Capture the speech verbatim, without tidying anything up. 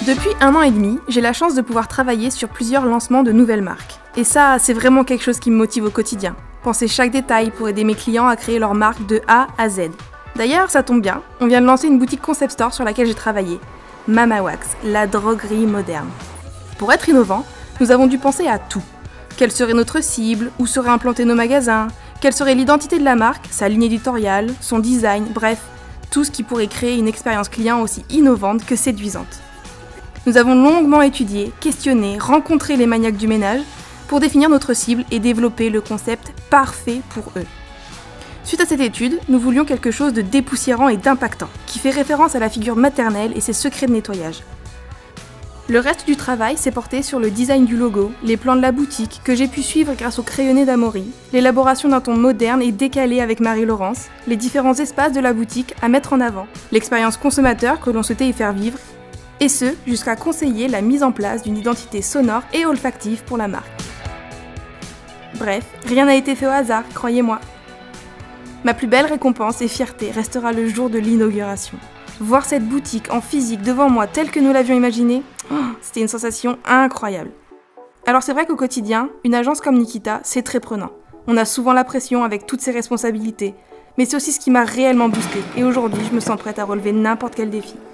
Depuis un an et demi, j'ai la chance de pouvoir travailler sur plusieurs lancements de nouvelles marques. Et ça, c'est vraiment quelque chose qui me motive au quotidien. Penser chaque détail pour aider mes clients à créer leur marque de A à Z. D'ailleurs, ça tombe bien, on vient de lancer une boutique concept store sur laquelle j'ai travaillé. Mama Wax, la droguerie moderne. Pour être innovant, nous avons dû penser à tout. Quelle serait notre cible, où seraient implantés nos magasins, quelle serait l'identité de la marque, sa ligne éditoriale, son design, bref, tout ce qui pourrait créer une expérience client aussi innovante que séduisante. Nous avons longuement étudié, questionné, rencontré les maniaques du ménage pour définir notre cible et développer le concept parfait pour eux. Suite à cette étude, nous voulions quelque chose de dépoussiérant et d'impactant, qui fait référence à la figure maternelle et ses secrets de nettoyage. Le reste du travail s'est porté sur le design du logo, les plans de la boutique que j'ai pu suivre grâce au crayonné d'Amaury, l'élaboration d'un ton moderne et décalé avec Marie-Laurence, les différents espaces de la boutique à mettre en avant, l'expérience consommateur que l'on souhaitait y faire vivre, et ce, jusqu'à conseiller la mise en place d'une identité sonore et olfactive pour la marque. Bref, rien n'a été fait au hasard, croyez-moi. Ma plus belle récompense et fierté restera le jour de l'inauguration. Voir cette boutique en physique devant moi telle que nous l'avions imaginée, oh, c'était une sensation incroyable. Alors c'est vrai qu'au quotidien, une agence comme Nikita, c'est très prenant. On a souvent la pression avec toutes ses responsabilités, mais c'est aussi ce qui m'a réellement boostée et aujourd'hui je me sens prête à relever n'importe quel défi.